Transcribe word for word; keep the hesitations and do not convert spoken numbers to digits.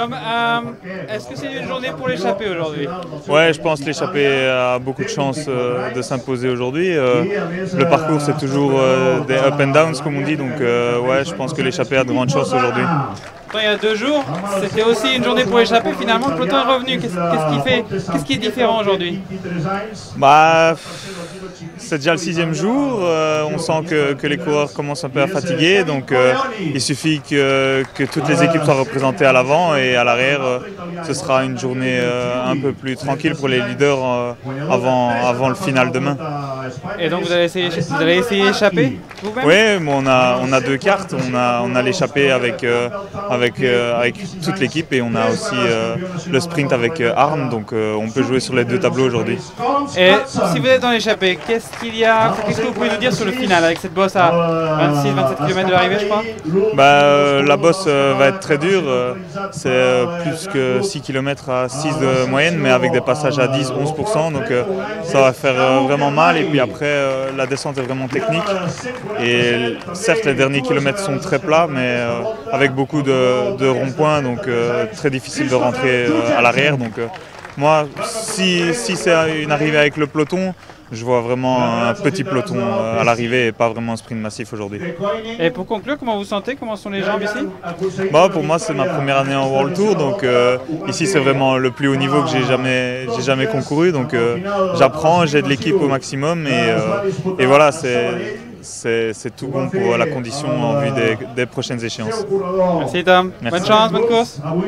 Tom, euh, est-ce que c'est une journée pour l'échappée aujourd'hui? Ouais, je pense que l'échappée a beaucoup de chances euh, de s'imposer aujourd'hui. Euh, le parcours, c'est toujours euh, des up and downs, comme on dit. Donc, euh, ouais, je pense que l'échappée a de grandes chances aujourd'hui. Il y a deux jours, c'était aussi une journée pour échapper. Finalement, le peloton est revenu. Qu'est-ce qu'est-ce qui fait, qu'est-ce qui est différent aujourd'hui? Bah, c'est déjà le sixième jour. Euh, on sent que, que les coureurs commencent un peu à fatiguer. Donc, euh, il suffit que, que toutes les équipes soient représentées à l'avant et à l'arrière. Euh, ce sera une journée euh, un peu plus tranquille pour les leaders euh, avant, avant le final demain. Et donc, vous allez essayer, vous allez essayer d'échapper vous-même? Oui, bon, on, a, on a deux cartes. On a, on a l'échappée avec, euh, avec, euh, avec toute l'équipe et on a aussi euh, le sprint avec euh, Arm. Donc, euh, on peut jouer sur les deux tableaux aujourd'hui. Et si vous êtes dans l'échappée, qu'est-ce qu'il y a, qu'est-ce que vous pouvez nous dire sur le final avec cette bosse à vingt-six à vingt-sept kilomètres de l'arrivée, je crois? Bah, euh, la bosse euh, va être très dure. Euh, c'est euh, plus que six kilomètres à six de moyenne, mais avec des passages à dix à onze pour cent. Donc, euh, ça va faire euh, vraiment mal. Et puis après, euh, la descente est vraiment technique. Et certes, les derniers kilomètres sont très plats, mais euh, avec beaucoup de, de ronds-points, donc euh, très difficile de rentrer euh, à l'arrière. Donc, euh, moi, si, si c'est une arrivée avec le peloton, je vois vraiment un petit peloton à l'arrivée et pas vraiment un sprint massif aujourd'hui. Et pour conclure, comment vous sentez? Comment sont les jambes ici? Bah, pour moi, c'est ma première année en World Tour, donc euh, ici c'est vraiment le plus haut niveau que j'ai jamais, j'ai jamais concouru. Donc euh, j'apprends, j'aide l'équipe au maximum et, euh, et voilà, c'est, c'est, c'est tout bon pour la condition en vue des, des prochaines échéances. Merci Tom, Merci. bonne chance, bonne course.